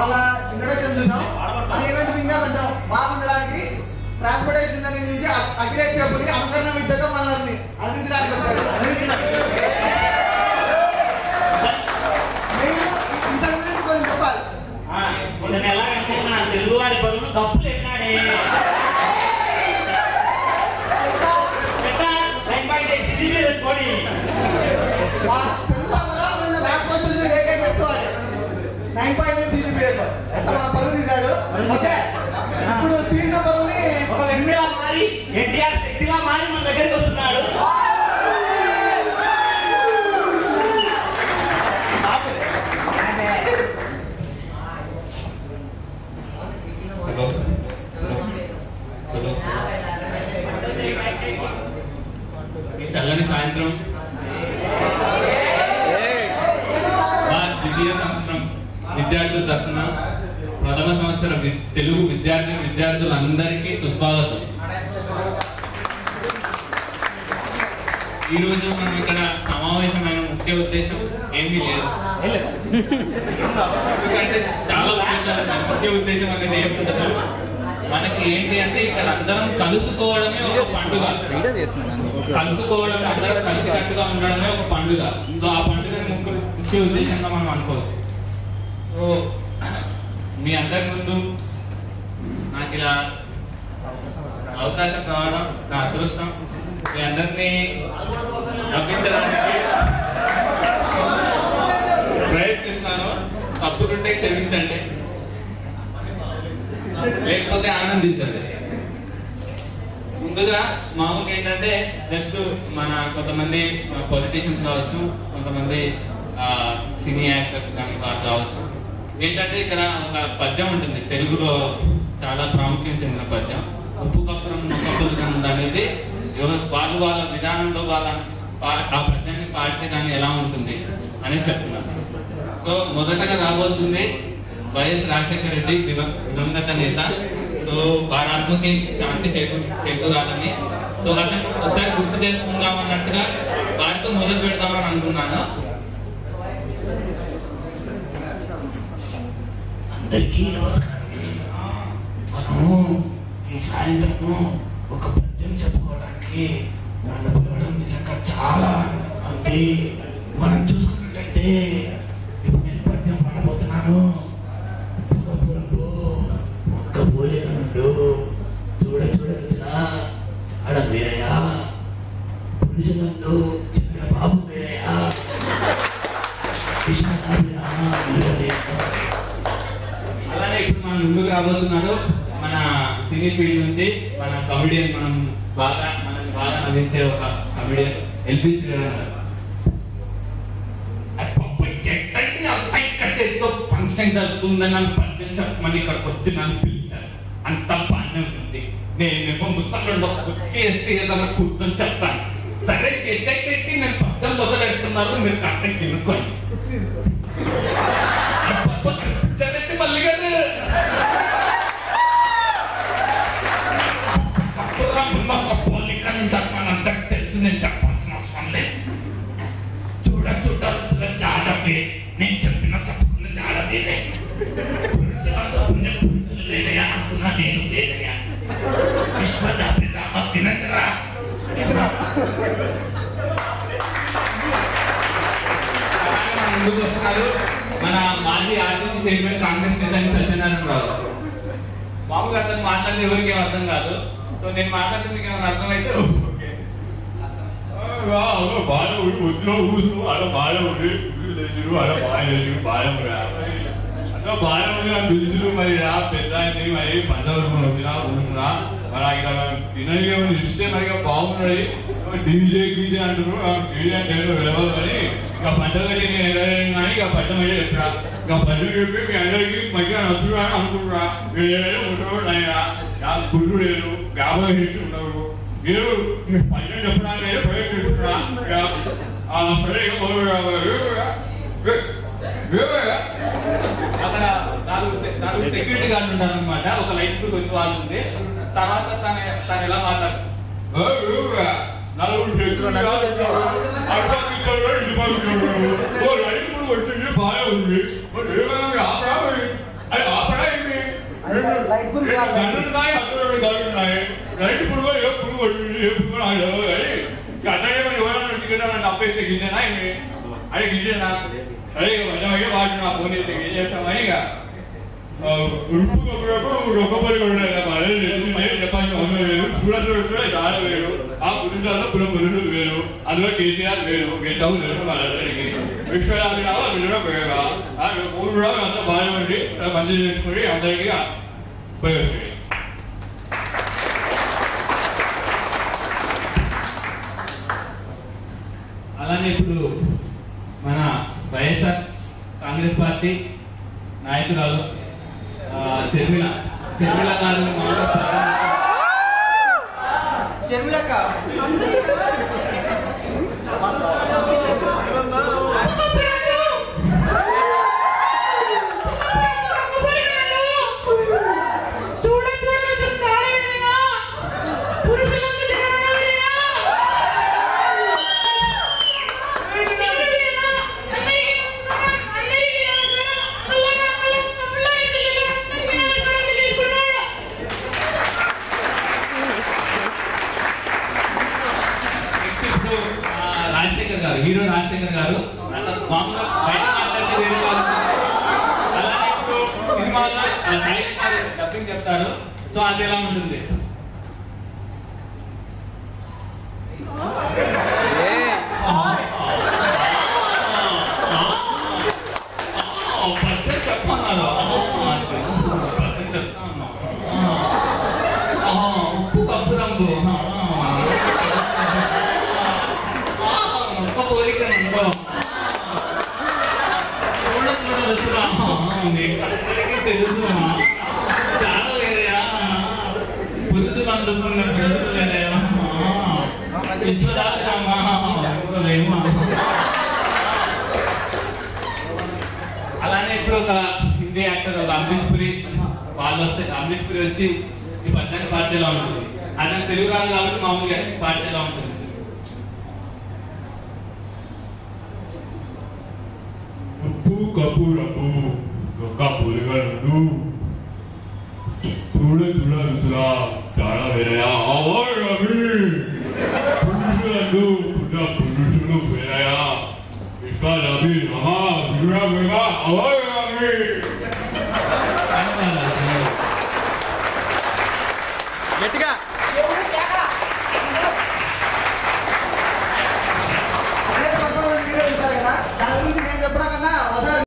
వాళ్ళ ఇంట్రొడక్షన్ చూసాం. అది ఈవెంట్ ఇంకా కొంచెం బాగుండడానికి ట్రాన్స్పోర్టేషన్ నుంచి అఖిలేష్ చెప్పుని అనుకరణ విద్యతో మనల్ని అందించడానికి వచ్చాడు. ఇంత గురించి కొంచెం చెప్పాలి. ఎలాగంటే మన తెలుగు వారి పనులు తప్పులు ఎన్నాడే పెట్టుకోవాలి 9.8 తీసిపోయాడు. పరువు తీశాడు. ఓకే, ఇప్పుడు తీసిన పరువుని ఒక వ్యక్తిగా మారి ఎన్టీఆర్ శక్తిగా మారి మన దగ్గరికి వస్తున్నాడు. ఈ చల్లని సాయంత్రం ద్వితీయ సంవత్సరం విద్యార్థుల తరఫున ప్రథమ సంవత్సర తెలుగు విద్యార్థులందరికీ సుస్వాగతం. ఈరోజు మనం ఇక్కడ సమావేశమైన ముఖ్య ఉద్దేశం ఏమీ లేదు. ఎందుకంటే చాలా ఉద్దేశాలు ముఖ్య ఉద్దేశం అనేది ఏముండదు. మనకి ఏంటి అంటే ఇక్కడ అందరం కలుసుకోవడమే ఒక పండుగ. కలుసుకోవడం, అందరం కలిసికట్టుగా ఉండడమే ఒక పండుగ. సో ఆ పండుగని ముఖ్య ఉద్దేశంగా మనం అనుకోవచ్చు. సో మీ అందరి ముందు నాకు ఇలా అవకాశం కావడం నా అదృష్టం. మీ అందరినీ నవ్వించడానికి ప్రయత్నిస్తున్నాను. తప్పులుంటే క్షమించండి, లేకపోతే ఆనందించండి. ముందుగా మామూలుగా ఏంటంటే జస్ట్ మన కొంతమంది పొలిటీషియన్స్ కావచ్చు, కొంతమంది సినీ యాక్టర్స్ కానీ వారు కావచ్చు. ఏంటంటే ఇక్కడ ఒక పద్యం ఉంటుంది తెలుగులో, చాలా ప్రాముఖ్యం చెందిన పద్యం. ఉప్పు కప్పురం మొక్కపురం అనేది వాళ్ళు వాళ్ళ విధానంలో వాళ్ళ ఆ పద్యాన్ని పాడితే కానీ ఎలా ఉంటుంది అని చెప్తున్నారు. సో మొదటగా రాబోతుంది వైఎస్ రాజశేఖర రెడ్డి దివంగత నేత. సో వారి ఆత్మకి శాంతి చేకూరాలని, సో అతను ఒకసారి గుర్తు చేసుకుందాం అన్నట్టుగా వారితో మొదలు పెడదామని అనుకున్నాను. అందరికీ నమస్కారం. మనము ఈ సాయంత్రము ఒక పద్యం చెప్పుకోవడానికి నన్ను పిలవడం నిజంగా చాలా ఉంది. మనం చూసుకున్నట్టయితే ఇప్పుడు నేను పద్యం పాడబోతున్నాను. ఒక్క పోలేనుండు చూడ చూడచ్చా చాడ వేరయా పురుషులందు చిన్న బాబు వేరయా కృష్ణ. అలానే ఇప్పుడు మన ముందుకు రాబోతున్నారు మన సినీ ఫీల్డ్ నుంచి మన కమెడియన్, మనల్ని బాగా నవ్వించే ఒక కమెడియన్ ఎల్బీ శ్రీరామ్ గారు. ఫంక్షన్ జరుగుతుందని నన్ను పద్యం చెప్పమని ఇక్కడికి వచ్చి నన్ను పిలిచారు. అంత బాగానే ఉంటుంది. నేనేమో ముసలిలో వచ్చేస్తే ఏదైనా కూర్చొని చెప్తాను. సరే ఎట్టెట్టి నేను పద్యం మొదలెడుతున్నారు, మీరు కాస్త తినుకొని మళ్ళీ గారు మనందరికి తెలుసు, నేను చెప్పాల్సిన అవసరం లేదు. చూడాల్సిన జాడవే, నేను చెప్పిన చెప్పుకున్న జాడవే. పురుషులు వేరయా అంటున్నా, నేను వేరయా. విశ్వదాభిరామ వినగరా. ముందుకు వస్తున్నారు మన మాజీ ఆర్టీసీ చైర్మన్, కాంగ్రెస్ నేత సత్యనారాయణ రావు. మామూలుగా అతను మాట్లాడితే ఎవరికి ఏం అర్థం కాదు. సో నేను మాట్లాడితే మీకు ఏమైనా అర్థమైతే బాగా ఒత్తిలో ఊసు అలా బాగా ఉండి అలా బాగా అట్లా బాగా ఉంది నా బిల్లులు. మరి రా పెద్ద మరి పండుగ వచ్చినా ఊరుకున్నా మరి ఇక్కడ తినని ఇస్తే మరి బాగున్నాయి. డీజే గీజే అంటున్నారు, డీజే అంటే వెళ్ళవాలి. కానీ ఇక పండుగ నేను ఎగరేను కానీ ఇక పండుగ మీద ఎత్తరా. ఇక పండుగ చెప్పి మీ అందరికీ మంచిగా నచ్చురా అని అనుకుంటున్నా. మీరు ఏదైనా ఉండరు అయినా నాకు గుళ్ళు లేదు, జ్ఞాపకం చేసి ఉండరు. మీరు పండుగ చెప్పడానికి ప్రయత్నిస్తున్నా. అక్కడ నాలుగు సెక్యూరిటీ గార్డు ఉంటారు అనమాట. ఒక లైట్ వచ్చి వాళ్ళు ఉంది. తర్వాత తను ఎలా మాట్లాడు వచ్చింది బాగా ఉంది. లైట్ ఫుల్ గన్నున్నాయి, అక్కడ గన్నున్నాయి. రైట్ పురుగు ఏ పురుగు వచ్చింది, ఏ పురుగు రాదు. అట్లాగే మరి ఎవరైనా వచ్చి నన్ను అప్పేస్తే గిన్నెనా అదే గిన్నెనా అదే మధ్య వాడు నా ఫోన్ చేస్తే ఏం చేస్తామని ఇక ఉడుపు కప్పుడప్పుడు ఒక్కపరి కూడా చెప్పాల్సిన అవసరం లేదు. సూరత్లో కూడా చాలా వేరు, ఆ పురుషులలో పుల పురుషులు వేరు, అందులో కేసీఆర్ వేరు, గెంటావు లేదు వాళ్ళందరికీ విశ్వరాలు కావాలి వీళ్ళు పోయేగా ఊరు కూడా అంతా బాగా ఉండి మంచి చేసుకుని అందరికీ పోయి. అలానే ఇప్పుడు మన వైఎస్ఆర్ కాంగ్రెస్ పార్టీ నాయకురాలు షర్మిల గారు షర్మిలక్క హీరో రాజశేఖర్ గారు మామూలుగా బయట మాట్లాడితే వేరే వాళ్ళు, అలానే ఇప్పుడు సినిమాలో డబ్బింగ్ చెప్తారు. సో అది ఎలా ఉంటుంది? ఉప్పు కప్పు రంగు తెలుసు చాలా వేరేయా పురుషులు అందుకున్న పురుషులు వేరేయా విశ్వదాత్మా. అలానే ఇప్పుడు ఒక హిందీ యాక్టర్ ఒక అమరీష్ పురి వాళ్ళు వస్తే అమరీష్ పురి వచ్చి ఈ పద్నాలుగు పార్టీలో ఉంటుంది. అతను తెలుగు రాదు కాబట్టి మామూలుగా పార్టీలో ఉంటుంది. ఉప్పు కప్పు రప్పు ఒక పులిగలు చూడ చూడ రుచులా చాలా వేరయా అవి పురుషులు పురుషులు వేరయా విశ్వాస అవి విశ్వ అవీ